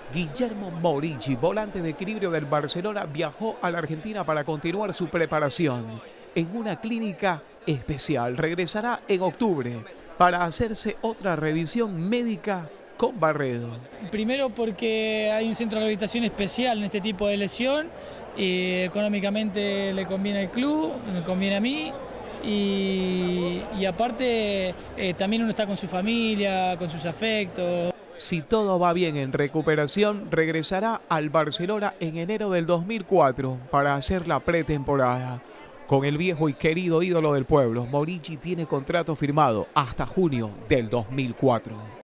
Guillermo Morici, volante de equilibrio del Barcelona, viajó a la Argentina para continuar su preparación en una clínica especial. Regresará en octubre para hacerse otra revisión médica con Barredo. Primero porque hay un centro de rehabilitación especial en este tipo de lesión y económicamente le conviene al club, me conviene a mí y aparte también uno está con su familia, con sus afectos. Si todo va bien en recuperación, regresará al Barcelona en enero del 2004 para hacer la pretemporada. Con el viejo y querido ídolo del pueblo, Morici tiene contrato firmado hasta junio del 2004.